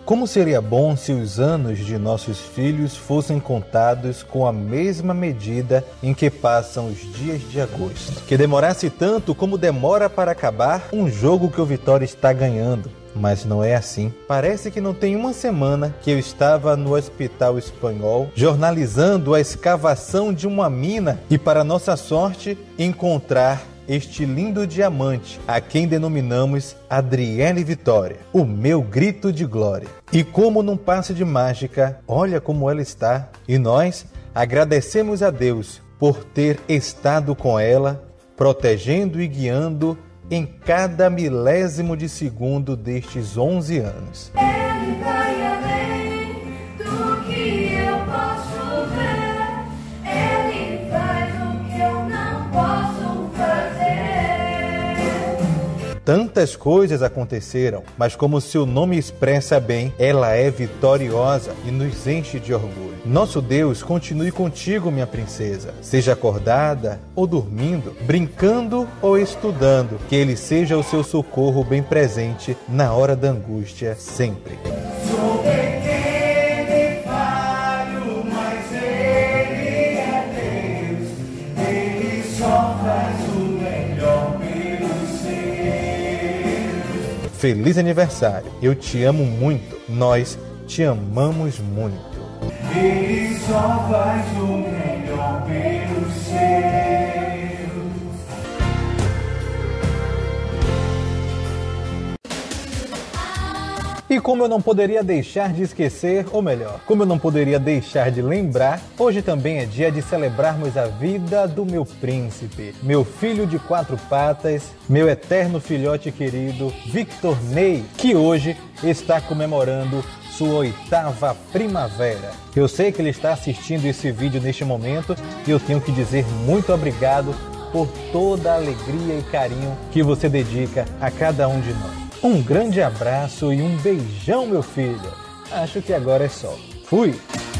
Como seria bom se os anos de nossos filhos fossem contados com a mesma medida em que passam os dias de agosto. Que demorasse tanto como demora para acabar um jogo que o Vitória está ganhando. Mas não é assim. Parece que não tem uma semana que eu estava no Hospital Espanhol jornalizando a escavação de uma mina e, para nossa sorte, encontrar este lindo diamante, a quem denominamos Adriele Vitória, o meu grito de glória. E como num passe de mágica, olha como ela está. E nós agradecemos a Deus por ter estado com ela, protegendo e guiando em cada milésimo de segundo destes 11 anos. Ele vai além do que eu posso ver. Ele faz o que eu não posso fazer. Tantas coisas aconteceram, mas como seu nome expressa bem, ela é vitoriosa e nos enche de orgulho. Nosso Deus continue contigo, minha princesa. Seja acordada ou dormindo, brincando ou estudando, que Ele seja o seu socorro bem presente na hora da angústia, sempre. Sou pequeno e falho, mas Ele é Deus. Ele só faz o melhor pelos seus. Feliz aniversário. Eu te amo muito. Nós te amamos muito. Ele só faz o melhor pelos seus. E como eu não poderia deixar de esquecer, ou melhor, como eu não poderia deixar de lembrar, hoje também é dia de celebrarmos a vida do meu príncipe, meu filho de 4 patas, meu eterno filhote querido, Victor Ney, que hoje está comemorando sua 8ª primavera. Eu sei que ele está assistindo esse vídeo neste momento e eu tenho que dizer muito obrigado por toda a alegria e carinho que você dedica a cada um de nós. Um grande abraço e um beijão, meu filho. Acho que agora é só. Fui!